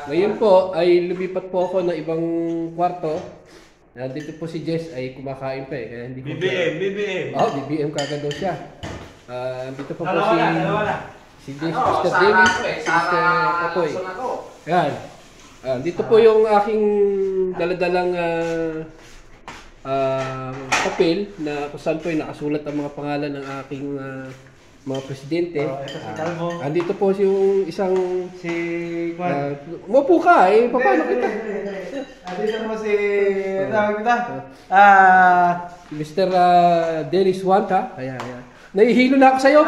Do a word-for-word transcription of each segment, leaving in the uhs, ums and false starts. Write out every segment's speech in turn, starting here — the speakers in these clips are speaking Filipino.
Ngayon po ay lumipat po ako ng ibang kwarto. Nandito po si Jess ay kumakain pa eh. Kaya hindi ko B B M, B B M. Oh, B B M kagad daw siya. Ah, dito po po Dalawa si na, dalawa na. si Jess, Ano, Mister Sara David, ako eh, si Sara Mister Kapoy. Lacson ako. Yan. Ah, dito po yung aking daladalang ah ah, papel na kung saan po ay nakasulat ang mga pangalan ng aking ah, mga presidente. Oh, ito si Calvo. Ah, andito po yung isang Si uh, Juan. umupo ka eh, paano kita? Dito mo si... Tawag kita? Ah... Mister ah, Dennis Wanta. Ayan, ayan. Nahihilo na ako sa'yo.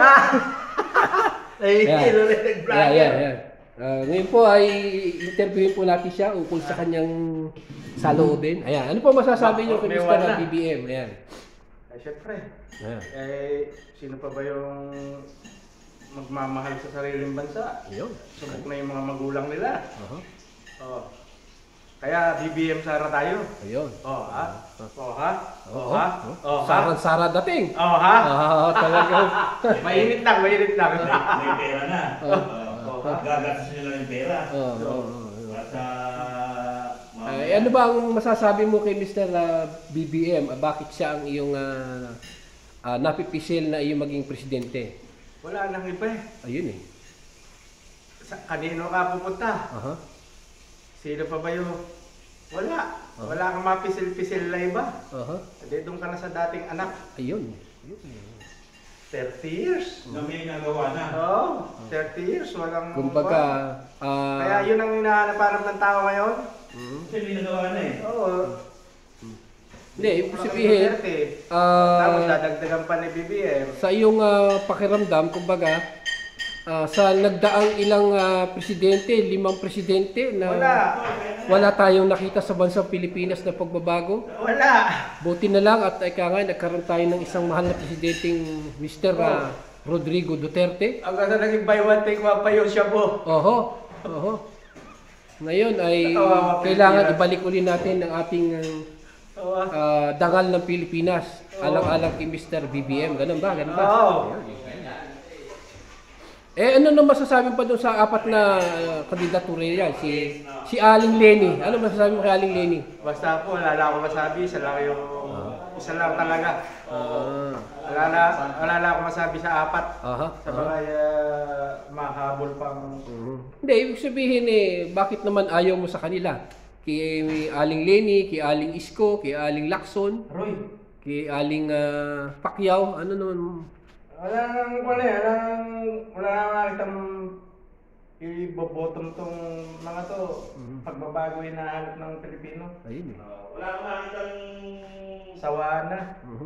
Nahihilo rin Ayan, nag-vlogger. ayan, ayan. Ah, ngayon po ay interviewin po natin siya ukol sa kanyang saloobin. Ayan, ano po masasabi niyo kay May Mister wala. B B M? Ayan. Ay, syempre. Ayan. Eh, sino pa ba yung magmamahal sa sariling bansa? Ayun. Subok na yung mga magulang nila. Aha. Oh. Kaya B B M Sara tayo. Ayun. Oh, ha? Oh, ha? Oo. Oh, ha? Oh, ha? Sarang-sara dating. Oh, ha? Ah, talaga. Mainit lang, mainit lang. May pera na. Oh. Oh, ha? Gagastos nila ng pera. Oh, oh, oh. At sa... Ay, ano ba ang masasabi mo kay Mister ah, B B M? Ah, bakit siya ang iyong ah, ah, napipisil na iyong maging presidente? Wala nang iba eh. Ayun eh. Sa, kanino ka pupunta? Aha. Sino pa ba yung... Wala. Oh. Wala kang mapisil-pisil na iba. Aha. Hindi, doon ka na sa dating anak. Ayun. Ayun. thirty years. Na may nagawa na. Oo, oh, thirty years. Walang... Kumbaga, ah, Kaya yun ang hinahanap ng tao ngayon. mhm. Kasi may nagawa na eh. Oo. Hindi, ibig sabihin, Ah, tapos ah, dadagdagan pa ni B B M. sa iyong ah, pakiramdam, kumbaga, ah, sa nagdaang ilang ah, presidente, limang presidente na Wala. wala tayong nakita sa bansang Pilipinas na pagbabago. Wala. Buti na lang at ika nga, nagkaroon tayo ng isang mahal na presidenteng Mister ah, Rodrigo Duterte. Ang ganda naging buy one take one pa yung shabu. Oho, oho. Ngayon ay Kawawa kailangan Pilipinas. ibalik uli natin ang ating Oo. ah, dangal ng Pilipinas. Alang-alang kay Mister B B M. Ganun ba? Ganun ba? Oo. Eh ano nang masasabi pa doon sa apat na uh, kandidatura yan? Si si Aling Leni. Ano masasabi mo kay Aling Leni? Basta po, wala na akong masabi. Isa lang yung... Isa lang talaga. Ah. Wala na, wala na akong masabi sa apat. Aha. Sa mga uh, mahabol pang... Mhm. Hindi, ibig sabihin eh, bakit naman ayaw mo sa kanila? Kay Aling Leni, kay Aling Isko, kay Aling Lacson, Roy, kay Aling uh, Pacquiao, ano naman? wala nang... Wala nang... Wala nang nakitang... Ibobottom tong mga to. Pagbabago yung nahanap ng Pilipino. Ayun eh. Uh, wala kang makitang... Sawa na. Mhm.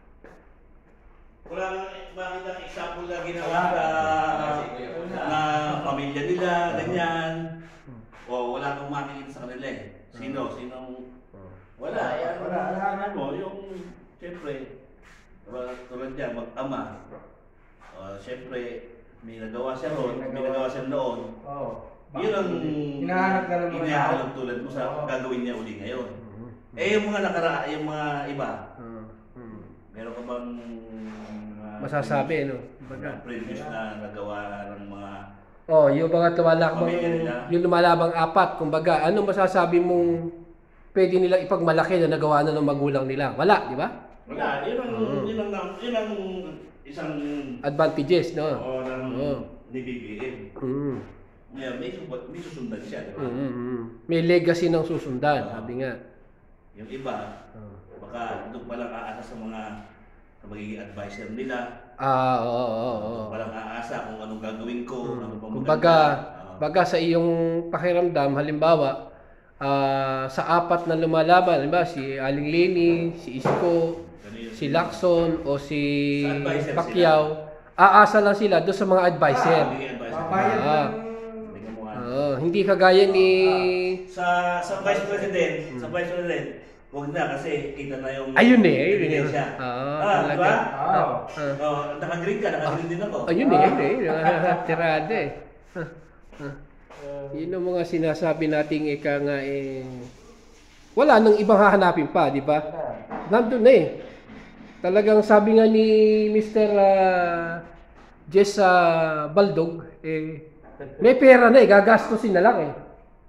Wala kang makitang example na ginawa Wala. sa... na pamilya nila, ganyan. O wala kang makikita sa kanila eh. Sino? Sinong... Wala. Yan, Wala. wala. mo, yung... Siyempre, wala- tulad yan, mag-ama. Uh, Siyempre, may nagawa siya roon, may nagawa siya noon. Oo. Yun ang Hinahanap ka ng mga hinahanap tulad mo sa Oo. gagawin niya uli ngayon. Eh yung mga nakara, yung mga iba, Ah, hmm. meron ka bang uh, Masasabi, no? mga previous na nagawa ng mga Oh, yung mga lumalabang, Pamilya nila. yung lumalabang apat, kumbaga, ano masasabi mong pwede nilang ipagmalaki na nagawa na ng magulang nila? Wala, di ba? wala, yun ang, Oo. yun ang, yun ang isang Advantages, no? o ng Oo. ni B B M. Mm. Ngayon, may, subot- may susundan siya, di ba? Mm, mm, mm. May legacy ng susundan, sabi nga. Yung iba, Ah. baka doon palang aasa sa mga sa magiging advisor nila. Ah, oo, oo, oo. Walang aasa kung anong gagawin ko, ano pang Kumbaga, maganda. baga sa iyong pakiramdam, halimbawa, ah, sa apat na lumalaban, halimbawa si Aling Leni, si Isko, Ano yun? si Lacson o si Sa advisor Pacquiao, aasa lang sila doon sa mga advisor. Ah, magiging advisor. Pabayad Ah. ng... Tingnan mo nga. Oo, hindi kagaya ni Sa sa Vice President, sa Vice President, huwag na kasi kita na yung ayun eh, ayun eh. ebidensya. Oo, ah, talaga. di ba? Oo. Ah, Oh, naka-green ka, naka-green din ako. ayun eh, ayun eh. Tirada eh. Ah, ah. Yun ang mga sinasabi nating ika nga eh. Wala nang ibang hahanapin pa, di ba? Nandun na eh. Talagang sabi nga ni Mister ah, Jess ah, Baldog, eh, may pera na eh, gagastusin na lang eh.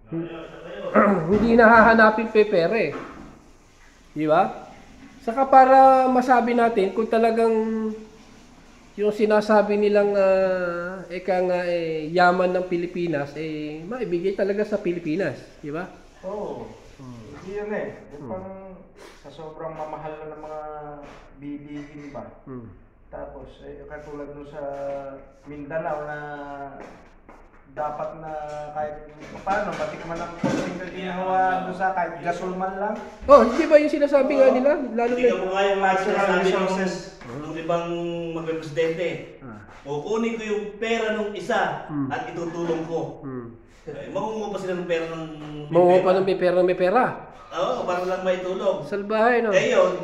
Hindi nahahanapin pepere. Di ba? Saka para masabi natin kung talagang yung sinasabi nilang uh, eka nga eh, yaman ng Pilipinas eh maibigay talaga sa Pilipinas, di ba? Oo. Hmm. Hindi yun eh. Yung pang sa sobrang mamahal na ng mga bilihin ba? Hmm. Tapos eh katulad nung sa Mindanao na dapat na kahit paano matikman ang konting ginawa doon sa kahit gasol man lang. Oh, hindi ba yung sinasabi nga nila? Lalo Hindi ka na mo nga yung mga sinasabi resources. ng ng ibang magre-presidente. Kukunin ko yung pera ng isa Hmm. at itutulong ko. Hmm. Eh, makunguha pa sila ng pera ng Manguha pa ng may pera may pera. Oo, para lang maitulong. Salbahe, no? Eh yun,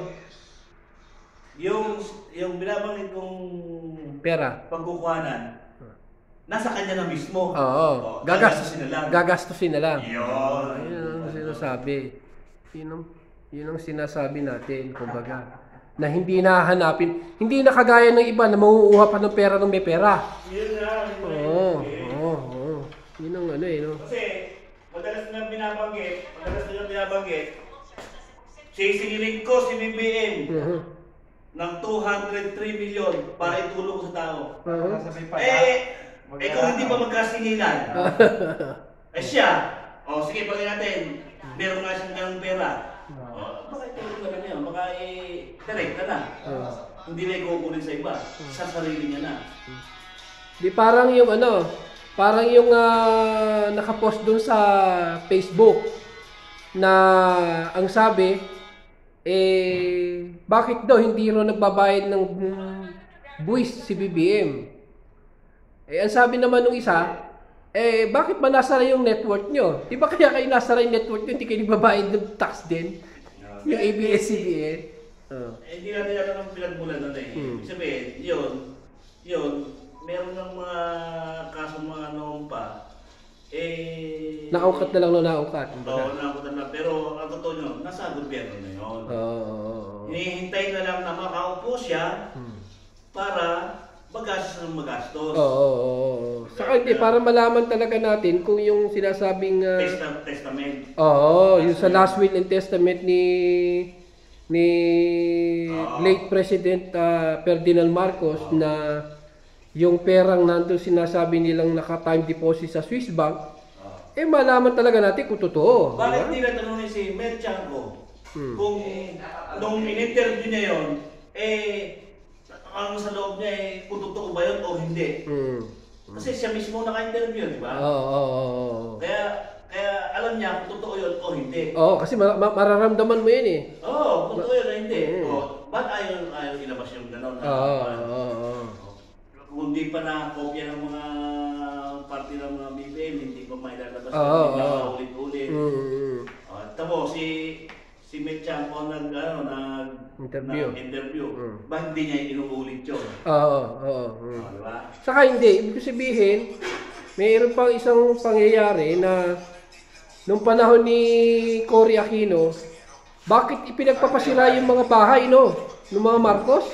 yung, yung binabanggit kong Pera. pagkukuhanan, nasa kanya na mismo. Oo. Oh, Gagastos gagastusin na lang. Gagastusin na lang. Yun. Yun ang sinasabi. Yun ang, yun ang sinasabi natin, kumbaga. Na hindi nahanapin. Hindi na kagaya ng iba na manguuha pa ng pera ng may pera. Yun na. yun na Oo. yun. Oo. Oo. Yun ang ano eh, no? Kasi, madalas na binabanggit, madalas na binabanggit, sisingilin ko si B B M Mhm. ng two hundred three million para itulong ko sa tao. Oo. Sabi pa Eh, eh kung hindi pa magkasingilan, eh siya, o sige, pagin natin, meron nga siyang ganong pera. O, baka itulong naman niya, baka eh, direct na na. Oo. Hindi na ikukunin sa iba, sa sarili niya na. Di parang yung ano, parang yung ah, nakapost doon sa Facebook na ang sabi, eh, bakit daw hindi ro nagbabayad ng mm, buwis si B B M? Eh, ang sabi naman ng isa, eh, bakit ba nasara yung network nyo? Di ba kaya kayo nasara yung network nyo, hindi kayo nagbabayad ng tax din? Yung A B S C B N? Oh. Eh, hindi natin alam ang pinagmulan nun eh. Hmm. Ibig sabihin, yun, yun, meron ng mga kaso mga noon pa, eh... Naungkat na lang no naungkat. Oo, naungkat na. Pero ang totoo nyo, nasa gobyerno na yun. Oo. oo, oo. Hinihintay na lang na makaupo siya Hmm. para magastos ng magastos. Oo, oo, oo. Saka hindi, para malaman talaga natin kung yung sinasabing... ah, Testa- testament. Oo, yung sa last will and testament ni ni Oo. late President ah, Ferdinand Marcos na yung perang nandun sinasabi nilang naka-time deposit sa Swiss Bank, Ah. eh malaman talaga natin kung totoo. Bakit di hindi na tanongin si Mel Chanco Hmm. kung nung in-interview niya yun, eh, ang sa loob niya eh, kung totoo ba yun o hindi. ba? Hmm. Kasi siya mismo naka-interview, di ba? Oo, oo, oo, oo. Kaya, kaya alam niya kung totoo yun o hindi. Oo, kasi ma- ma- mararamdaman mo yun eh. Oo, oh, kung totoo yun o hindi. Mm. Oh, ba't ayaw, ayaw ilabas yung gano'n? Oo, oo, oo. Kung di pa na-kopya ng mga party ng mga B B M, hindi pa mailalabas Oo, yung oo. mga ulit-ulit. Mm. Oh, tapos si si Met Chanco nag ano nag Interview. interview. Mm. Bakit hindi niya inuulit 'yon? Oo, oo. mm. Oh, di ba? Saka hindi, ibig sabihin, mayroon pang isang pangyayari na nung panahon ni Cory Aquino, bakit ipinagpapasira yung mga bahay, no? Ng mga Marcos?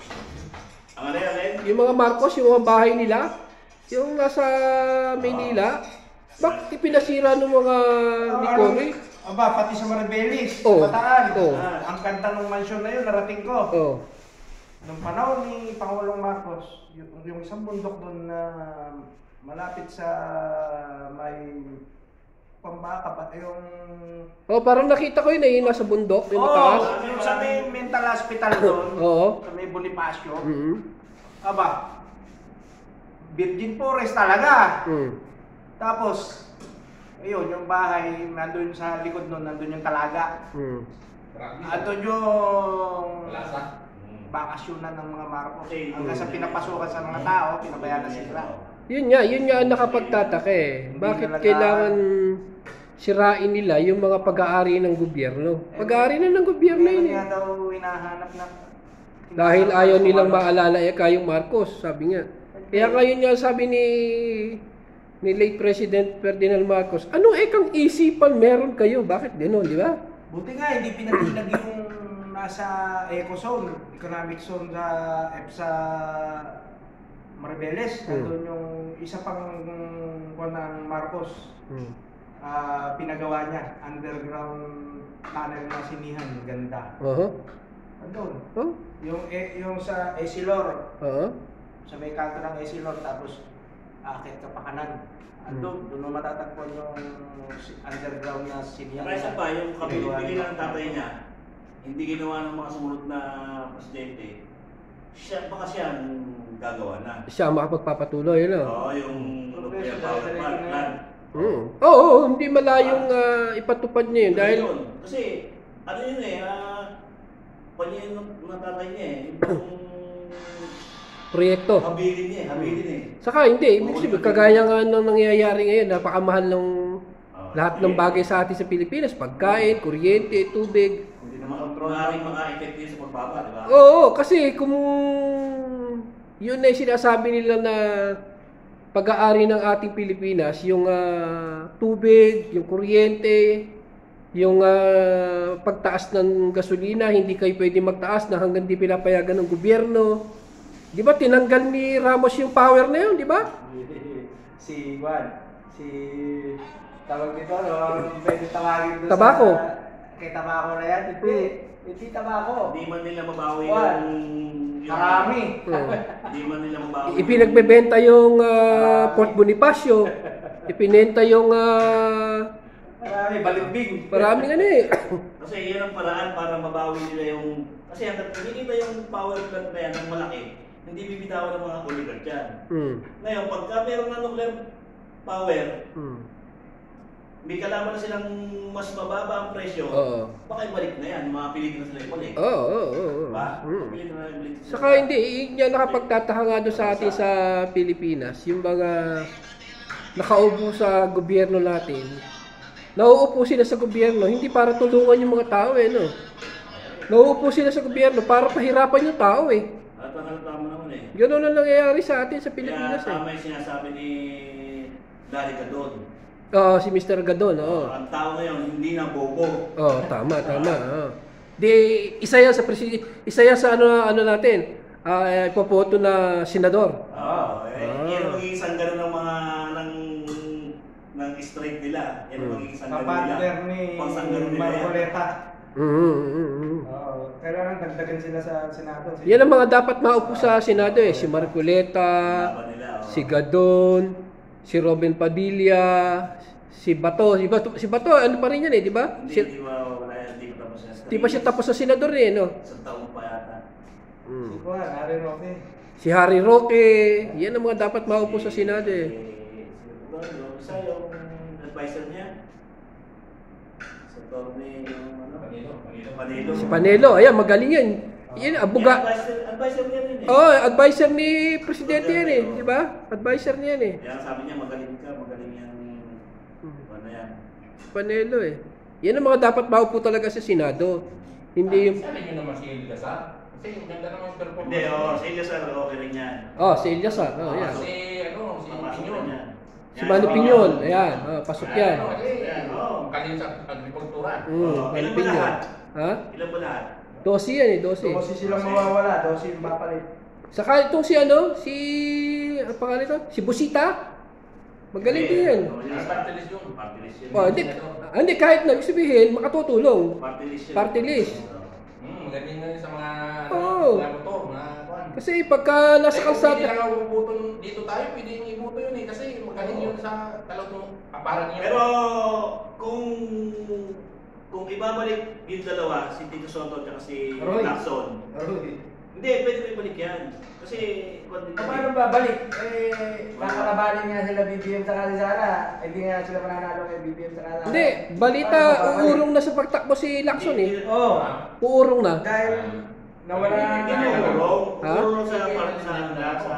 Ang ano yan, eh? Yung mga Marcos, yung mga bahay nila, yung nasa Maynila, bakit ipinasira ng mga ni Cory? Aba, pati sa Maribelis, Oo. sa Bataan. Oo. Ah, ang kanta ng mansyon na yun, narating ko. Oh. Nung panahon ni Pangulong Marcos, yung, yung isang bundok doon na malapit sa may Pambaka ba? Yung... Oh, parang nakita ko yun eh, yung nasa bundok, yung mataas. Oo, yung sa may mental hospital doon, Oo. sa may Bonifacio. Mhm. Aba, Virgin Forest talaga. Mm. Tapos, ayun, yung bahay, nandun sa likod nun, nandun yung talaga. Mm. Andun yung bakasyonan ng mga Marcos. Hanggang sa pinapasukan sa mga tao, pinabayaan na sila. Yun nga, yun nga ang nakapagtataka eh. Hindi Bakit talaga- kailangan sirain nila yung mga pag-aari ng gobyerno? Pag-aari na ng gobyerno yun Kaya eh. daw hinahanap na... Dahil ayaw nilang maalala eh kayong Marcos, sabi nga. Kaya ngayon nga sabi ni ni late President Ferdinand Marcos, ano eh kang isipan meron kayo? Bakit gano'n, di ba? Buti nga, hindi pinatinag yung nasa Ecozone, economic zone sa EPSA Maribeles. Hmm. Nandun yung isa pang kuwan ng Marcos. Hmm. ah, pinagawa niya. Underground tunnel na sinihan, ganda. Oo. Andun. Oh? Yung, eh, yung sa Esilor, Oo. sa may kanto ng Esilor, tapos akit ka pa kanan. Andun, doon mo matatagpuan yung si- underground na sinihan. Saka isa pa, yung Pinagawa kapili niya. ng tatay niya, hindi ginawa ng mga sumunod na presidente, siya, baka siya ang gagawa na. Siya ang makapagpapatuloy, ano? Oo, yung nuclear power plant. plant. Mm. Oo, oo, hindi malayong ah, ipatupad niya yun. Dahil, Yun. Kasi, ano yun eh, ah, panya yung ng tatay niya eh, yung proyekto. habilin niya eh, habilin eh. Saka hindi, ibig sabihin, kagaya nga ng nangyayari ngayon, napakamahal ng Oo, lahat ng bagay sa atin sa Pilipinas. Pagkain, kuryente, tubig. Hindi Mga naman control. maaaring maka-effect din sa pagbaba, di ba? Oo, kasi kung yun na yung sinasabi nila na pag-aari ng ating Pilipinas, yung ah, tubig, yung kuryente, yung ah, pagtaas ng gasolina, hindi kayo pwede magtaas na hanggang di pinapayagan ng gobyerno. Di ba tinanggal ni Ramos yung power na yun, di ba? Si Juan, si tawag dito, ano, pwede tawagin doon Tabako. sa kay Tabako na yan. Hindi, hindi Tabako. Hindi man nila mabawi Juan. yung... yung Karami. Oo. Hindi man nila mabawi. Ipinagbebenta yung ah, Port Bonifacio. Ipinenta yung ah, Marami, balimbing. maraming ano eh. Kasi yan ang paraan para mabawi nila yung... Kasi hanggang nakikita yung power plant na yan ng malaki, hindi bibitawan ng mga oligarch yan. Hmm. Ngayon, pagka meron ng nuclear power, Hmm. may kalaban na silang mas mababa ang presyo, Oo. baka ibalik na yan, mga Pilipino sila ibalik. Oo, oo, oo. Diba? Hmm. Pilipino na ibalik sila. Saka hindi, yun yan nakapagtataka nga doon sa atin sa Pilipinas, yung mga nakaupo sa gobyerno natin, nauupo sila sa gobyerno, hindi para tulungan yung mga tao eh, no? Nauupo sila sa gobyerno para pahirapan yung tao eh. At ang halata mo naman eh. Ganun ang nangyayari sa atin sa Kaya Pilipinas eh. tama yung sinasabi ni Larry Gadon. Oo, si mister Gadon, oo. Ang tao ngayon, hindi na bobo. Oo, tama, tama. Oo. Di, isa yan sa presidente, isa yan sa ano, ano natin, ah, ipopoto na senador. Oo. eh, Ah. Yan ang magiging sanggano ng mga ng ng strike nila. Yan ang Hmm. magiging sanggano nila. Kapartner ni Pangsanggano nila yan. Marcoleta. Mm, mm, mm. Oo. Kailangan dagdagan sila sa Senado. Si- Yan ang mga dapat maupo sa Senado eh. Si Marcoleta, Laban nila. oh. si Gadon, si Robin Padilla, si Bato. Si Bato, si Bato ano pa rin yan eh, di ba? Hindi, Si, hindi ba wala yan. Hindi pa tapos yan. di pa siya tapos sa senador eh, no? Isang taon pa yata. Si Mm. Juan, Harry Roque. Si Harry Roque, yan ang mga dapat maupo sa Senado eh. Si Rodolfo, isa yung advisor niya. Sa torneo yung ano? Panilo. Panilo. Si Panelo, ayan, magaling yan. Yan, Yan, abuga. advisor, advisor niya rin eh. Oh, advisor ni Presidente yan eh, di ba? Advisor niya yan eh. Yan sabi niya, magaling ka, magaling yan. Ano yan? Si Panelo eh. Yan ang mga dapat maupo talaga sa Senado. Hindi yung... Sabi niyo naman si Elias, ha? Kasi yung ganda naman performance. Hindi, oo, sa Elias Ar, okay rin yan. Oh, si Eliasar. Oh, yan. Si, ano, si Papasok Pinyon. rin yan. Si Manny Piñon, ayan. Oh, pasok yan. Ano, kasi, Yan, oo. magaling sa agrikultura. Mm, Oo, Manny ilan ba Piñon. lahat? Ha? Ilan ba lahat? Dosi yan eh, dosi. Dosi silang mawawala, dosi yung mapalit. Saka itong si ano, si... Ang pangalan ito? Si Busita. Magaling din yan. Oo, Ang party list yun. Party list yun. Oh, hindi, ah, hindi, kahit na, ibig sabihin, makatutulong. Party list yun. Party list. Oo. Hmm, magaling na rin sa mga, Oo. mga motor, mga kwan. Kasi pagka nasa Eh, kung hindi kalsada... lang ubuto dito tayo, pwede yung ibuto yun eh. Kasi magaling yun sa talagang aparan yun. Pero kung kung ibabalik yung dalawa, si Tito Soto at si Roy. Lacson, Aroy. hindi, pwede ko ibalik yan. Kasi, kung hindi- Paano babalik? Eh, kakalabanin nga sila B B M sa Kalisara. Hindi nga sila mananalo kay B B M sa Kalisara. Hindi, balita, Paano babalik? uurong na sa pagtakbo si Lacson eh. Oo. Uurong na. Dahil nawala Hindi na. mo urong. Ha? Urong sa part sa sa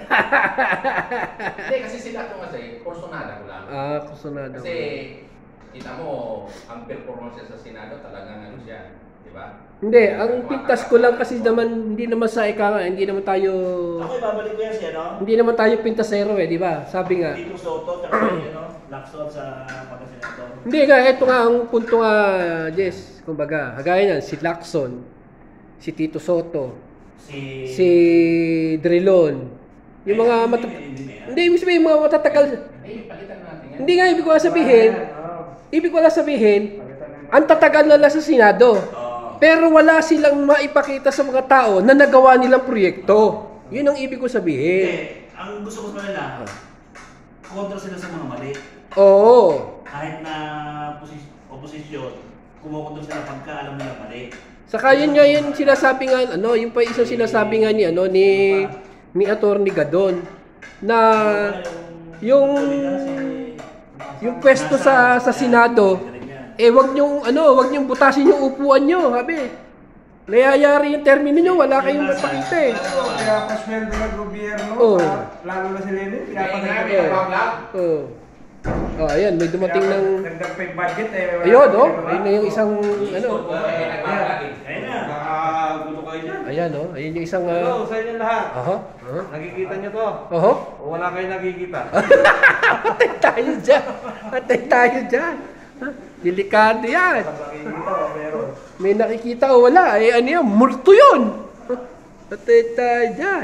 Hindi, kasi sila ko kasi, personada ko lang. Ah, kusunado. Kasi, kita mo, ang performance sa Senado talagang ano siya, di ba? Hindi, ang pintas ko lang kasi naman, hindi naman sa ika nga, hindi naman tayo... Ako ibabalik ko yan siya, no? Hindi naman tayo pintasero eh, di ba? Sabi nga. Tito Soto at si ano, Lacson sa pagkasenator. Hindi nga, ito nga ang punto nga, Jess. Kumbaga, kagaya niyan, si Lacson, si Tito Soto, Si si Drilon. Yung mga Hindi, mata... hindi, hindi, hindi, ah. Hindi, ibig sabihin, yung mga matatagal... Hindi, palitan natin yan. Hindi nga, ibig ko nga sabihin, Oo. ibig ko lang sabihin, ang tatagal na lang sa Senado. Oo. Pero wala silang maipakita sa mga tao na nagawa nilang proyekto. Yun ang ibig ko sabihin. Hindi, ang gusto ko sa kanila, kontra sila sa mga mali. Oo. Kahit na posis- oposisyon, kumukontra sila pagka alam nila mali. Saka yun nga yun sinasabi nga, ano, yung pa isang sinasabi nga ni, ano, ni, ni Atty. Gadon, na yung, yung pwesto sa, sa Senado, eh, wag niyong, ano, wag niyong butasin yung upuan niyo, sabi. Nayayari yung termino niyo, wala kayong mapakita eh. Kaya pasweldo ng gobyerno, Oo. ah, lalo na si Lenin, Kaya nga, pinapagay may nagbablog. Oo. Oh, ayan, may dumating ng, Nagdag pa yung budget eh. wala- ayun, oh, diba? ayun na yung isang, ano, May nagbablog eh. Ayun na. Nakakagulo kayo dyan. ayan, oh, ayun yung isang, Hello, uh, sa inyo lahat. aha, aha, Nakikita nyo to? aha. O wala kayo nakikita? Patay tayo dyan. Patay tayo dyan. Ha? Delikado yan. Pag nakikita o meron. May nakikita o wala. Eh, ano yan? Multo yun. Ha? Patay tayo dyan.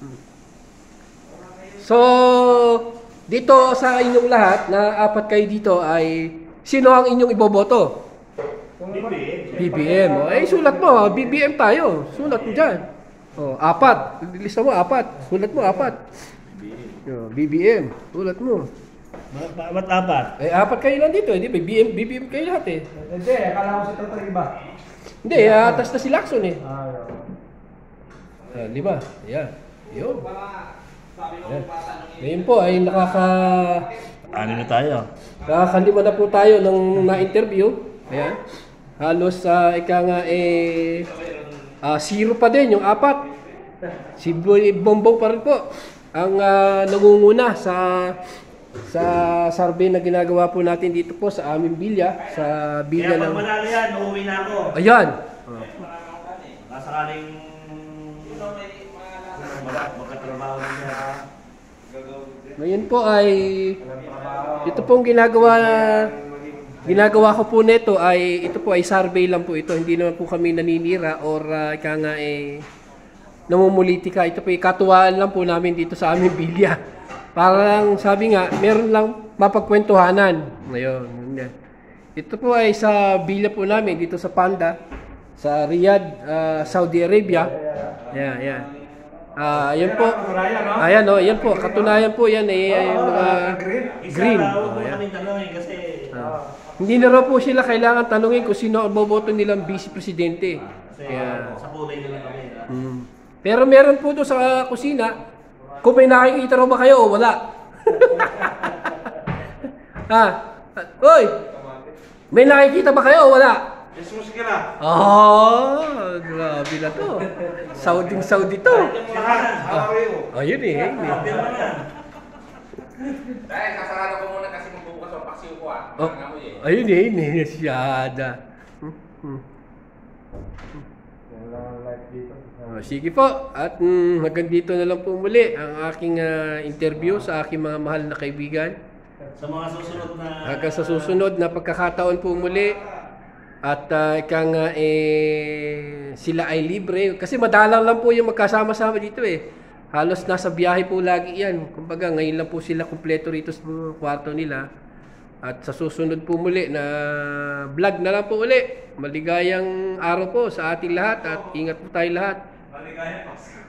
So, dito sa inyong lahat, na apat kayo dito ay, sino ang inyong iboboto? B B M. B B M. Oh. Eh, sulat mo. B B M tayo. Sulat mo dyan. Oh, apat. Lista mo, apat. Sulat mo, apat. Oh, B B M. Sulat mo. Ba- ba- Ba't apat? Eh, apat kayo lang dito. Hindi, B B M, B B M kayo lahat eh. Hindi, akala ko si Toto iba. Hindi, uh, atas na si Lacson eh. Ah, yun. Ah, lima. Ayan. Yun. Ayan. Ngayon po ay nakaka... Ano na tayo? Nakakalima na po tayo ng na-interview. Ayan. Halos sa ika nga eh... ah, zero pa din yung apat. Si Boy Bombong pa rin po ang ah, nangunguna sa sa survey na ginagawa po natin dito po sa aming bilya, sa Kaya bilya pag ng... manalo yan, uuwi na ako. Ayan. Nasakaling magkatrabaho na niya. Ngayon po ay ito pong ginagawa ginagawa ko po nito ay ito po ay survey lang po ito, hindi naman po kami naninira or uh, ika nga eh namumulitika. Ito po ay katuwaan lang po namin dito sa aming bilya. Parang sabi nga, meron lang mapagkwentuhanan. Ngayon, yan. Ito po ay sa bilya po namin dito sa Panda, sa Riyadh, uh, Saudi Arabia. Yan, yan. Ah, yan po. Ayan oh, yan po. Katunayan po yan eh ay mga green. Isa, huwag Oh, mo yan. kaming tanongin kasi Ah. Hindi na raw po sila kailangan tanungin kung sino ang boboto nilang vice presidente. kasi Kaya, sa kulay na lang kami. ah. mm. Pero meron po doon sa kusina, kung may nakikita raw ba kayo o wala. Ha? Hoy! May nakikita ba kayo o wala? Yes, musika na. Oh, grabe na to. Saudi Saudi to. Saka, how are you? Ayun eh. ayun eh. Pero na. Dahil sasarado ko muna kasi magbubukas ang paksiw ko ah. Oh, Ang amoy eh. ayun eh. Ayun eh. Siyada. Hmm, hmm. Wala kang light dito. Oh, sige po. At mm, hanggang dito na lang po muli ang aking ah, interview sa aking mga mahal na kaibigan. Sa mga susunod na... Hanggang sa susunod na pagkakataon po muli. At uh, ika nga eh, sila ay libre. Kasi madalang lang po yung magkasama-sama dito eh. Halos nasa biyahe po lagi yan. Kumbaga ngayon lang po sila kumpleto rito sa kwarto nila. At sa susunod po muli na vlog na lang po uli. Maligayang araw po sa ating lahat at ingat po tayo lahat. Maligaya pa.